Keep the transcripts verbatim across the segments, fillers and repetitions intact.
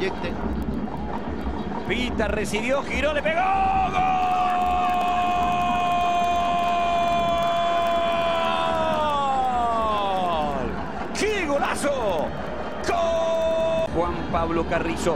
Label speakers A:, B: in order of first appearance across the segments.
A: inyecte.
B: Pita recibió, giró, le pegó. ¡Gol! ¡Qué golazo! ¡Gol! Juan Pablo Carrizo.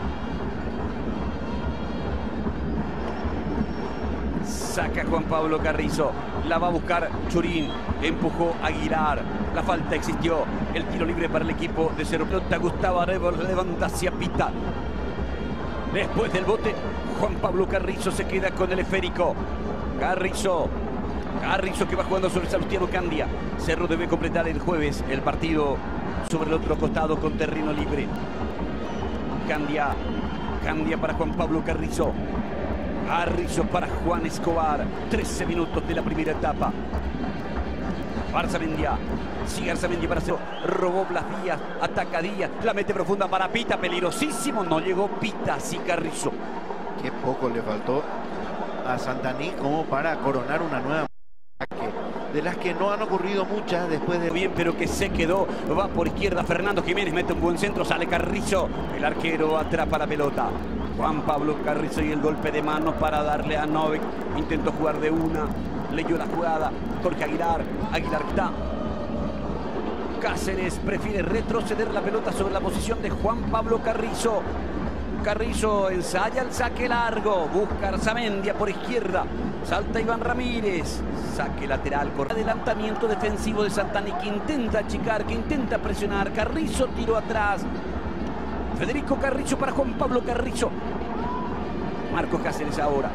B: Saca Juan Pablo Carrizo. La va a buscar Churín. Empujó Aguilar. La falta existió. El tiro libre para el equipo de Cerro Porteño. Gustavo Arevalo levanta hacia Pita. Después del bote, Juan Pablo Carrizo se queda con el esférico. Carrizo. Carrizo que va jugando sobre Salustiano Candia. Cerro debe completar el jueves el partido sobre el otro costado con terreno libre. Candia. Candia para Juan Pablo Carrizo. Carrizo para Juan Escobar. trece minutos de la primera etapa. Arzamendia. Sigue Arzamendia para Cerro. Robó Blas Díaz. Ataca Díaz. La mete profunda para Pita. Peligrosísimo. No llegó Pita. Sí Carrizo.
A: Qué poco le faltó a Santaní como para coronar una nueva ataque. De las que no han ocurrido muchas después de...
B: Bien, pero que se quedó. Va por izquierda Fernando Jiménez. Mete un buen centro. Sale Carrizo. El arquero atrapa la pelota. Juan Pablo Carrizo y el golpe de manos para darle a Novik. Intentó jugar de una. Leyó la jugada. Jorge Aguilar. Aguilar está. Cáceres prefiere retroceder la pelota sobre la posición de Juan Pablo Carrizo. Carrizo ensaya el saque largo. Busca Arzamendia por izquierda. Salta Iván Ramírez. Saque lateral. Adelantamiento defensivo de Santaní que intenta achicar, que intenta presionar. Carrizo tiró atrás. Federico Carrizo para Juan Pablo Carrizo. Marcos Cáceres ahora.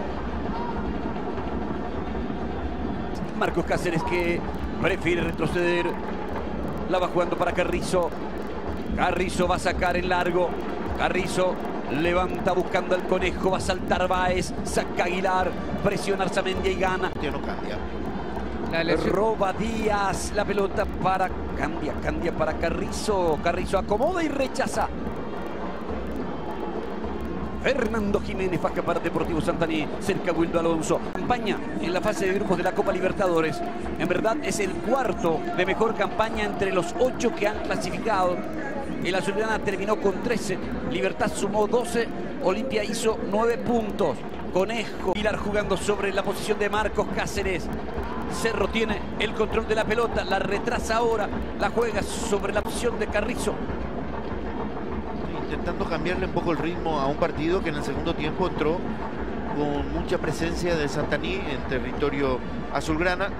B: Marcos Cáceres que prefiere retroceder. La va jugando para Carrizo. Carrizo va a sacar en largo. Carrizo levanta buscando al conejo. Va a saltar Báez. Saca Aguilar. Presiona Arzamendia y gana.
A: Ya no cambia.
B: Roba Díaz. La pelota para Candia. Candia para Carrizo. Carrizo acomoda y rechaza. Fernando Jiménez baja para Deportivo Santaní. Cerca Wildo Alonso. Campaña en la fase de grupos de la Copa Libertadores. En verdad es el cuarto de mejor campaña entre los ocho que han clasificado. El azulgrana terminó con trece. Libertad sumó doce. Olimpia hizo nueve puntos. Conejo. Pilar jugando sobre la posición de Marcos Cáceres. Cerro tiene el control de la pelota. La retrasa ahora. La juega sobre la posición de Carrizo.
A: Intentando cambiarle un poco el ritmo a un partido que en el segundo tiempo entró con mucha presencia de Santaní en territorio azulgrana.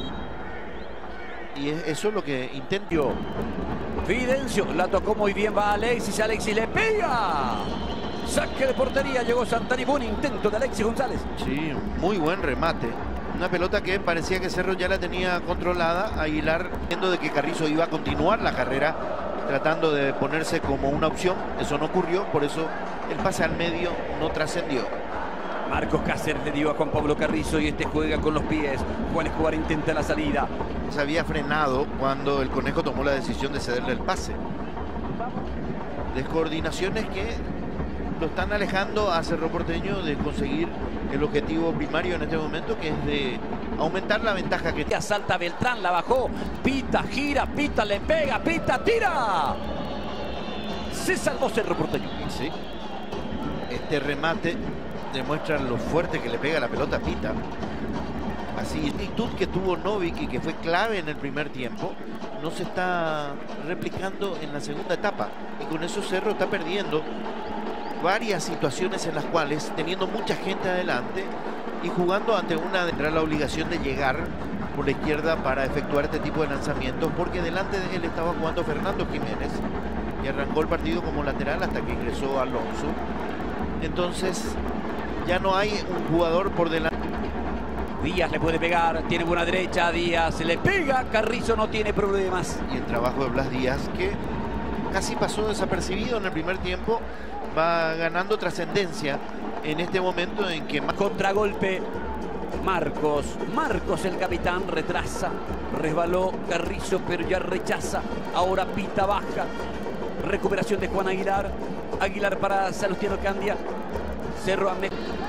A: Y eso es lo que intentó.
B: Fidencio, la tocó muy bien, va Alexis, Alexis le pega. Saque de portería, llegó Santaní, buen intento de Alexis González.
A: Sí, muy buen remate. Una pelota que parecía que Cerro ya la tenía controlada. Aguilar, viendo de que Carrizo iba a continuar la carrera, tratando de ponerse como una opción. Eso no ocurrió, por eso el pase al medio no trascendió.
B: Marcos Cáceres le dio a Juan Pablo Carrizo y este juega con los pies. Juan Escobar intenta la salida.
A: Se había frenado cuando el conejo tomó la decisión de cederle el pase. Descoordinaciones que lo están alejando a Cerro Porteño de conseguir el objetivo primario en este momento, que es de aumentar la ventaja que tiene.
B: Salta Beltrán, la bajó. Pita, gira, Pita, le pega, Pita, tira. Se salvó Cerro Porteño.
A: Sí. Este remate demuestra lo fuerte que le pega la pelota a Pita. Así, la actitud que tuvo Novik y que fue clave en el primer tiempo, no se está replicando en la segunda etapa. Y con eso Cerro está perdiendo varias situaciones en las cuales, teniendo mucha gente adelante y jugando ante una, tendrá la obligación de llegar por la izquierda para efectuar este tipo de lanzamientos, porque delante de él estaba jugando Fernando Jiménez y arrancó el partido como lateral hasta que ingresó Alonso. Entonces ya no hay un jugador por delante.
B: Díaz le puede pegar, tiene buena derecha, Díaz se le pega, Carrizo no tiene problemas.
A: Y el trabajo de Blas Díaz, que casi pasó desapercibido en el primer tiempo, va ganando trascendencia en este momento en que...
B: Contragolpe, Marcos, Marcos el capitán retrasa, resbaló Carrizo pero ya rechaza, ahora Pita baja, recuperación de Juan Aguilar, Aguilar para Salustiano Candia, Cerro Amne...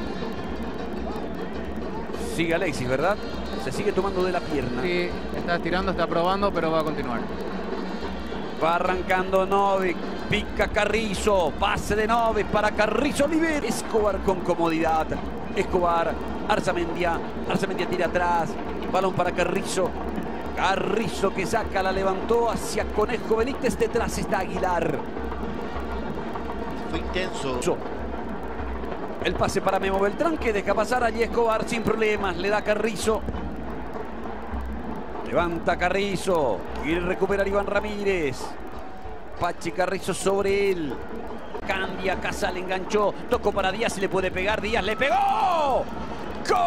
B: Sigue Alexis, ¿verdad? Se sigue tomando de la pierna.
C: Sí, está estirando, está probando, pero va a continuar.
B: Va arrancando Novik. Pica Carrizo, pase de Noves para Carrizo Oliver. Escobar con comodidad. Escobar, Arzamendia. Arzamendia tira atrás. Balón para Carrizo. Carrizo que saca, la levantó hacia Conejo Benítez. Detrás está Aguilar.
A: Fue intenso.
B: El pase para Memo Beltrán que deja pasar allí Escobar sin problemas. Le da Carrizo. Levanta Carrizo. Quiere recuperar Iván Ramírez. Pachi Carrizo sobre él. Candia, Casal enganchó. Tocó para Díaz y le puede pegar. Díaz le pegó. ¡Gol!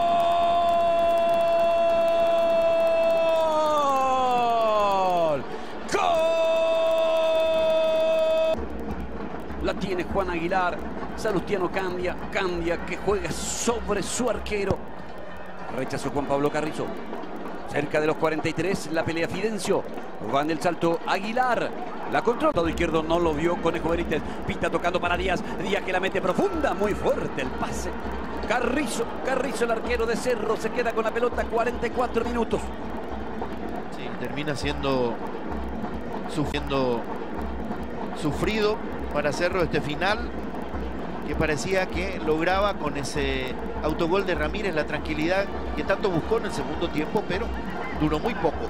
B: ¡Gol! La tiene Juan Aguilar. Salustiano Candia. Candia que juega sobre su arquero. Rechazó Juan Pablo Carrizo. Cerca de los cuarenta y tres, la pelea Fidencio. Va en el salto Aguilar. La controla. Lado izquierdo no lo vio Conejo Benítez. Pita tocando para Díaz. Díaz que la mete profunda. Muy fuerte el pase. Carrizo. Carrizo, el arquero de Cerro. Se queda con la pelota cuarenta y cuatro minutos.
A: Sí, termina siendo sufriendo sufrido para Cerro este final, que parecía que lograba con ese autogol de Ramírez la tranquilidad que tanto buscó en el segundo tiempo, pero duró muy poco.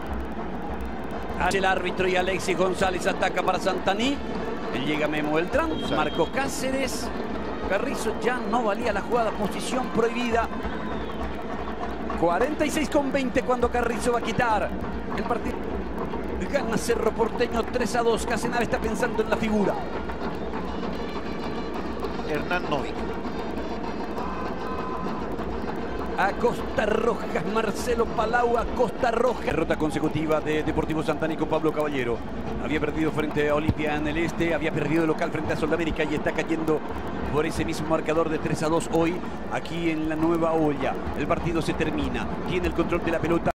B: El árbitro y Alexis González ataca para Santaní. Él llega Memo Beltrán, Marco Cáceres. Carrizo ya no valía la jugada, posición prohibida. cuarenta y seis con veinte cuando Carrizo va a quitar el partido. Gana Cerro Porteño tres a dos. Casenave está pensando en la figura.
A: Hernán Novick.
B: A Costa Rojas, Marcelo Palau a Costa Rojas. Derrota consecutiva de Deportivo Santaní con Pablo Caballero. Había perdido frente a Olimpia en el este, había perdido el local frente a Sudamérica y está cayendo por ese mismo marcador de tres a dos hoy aquí en la Nueva Olla. El partido se termina, tiene el control de la pelota.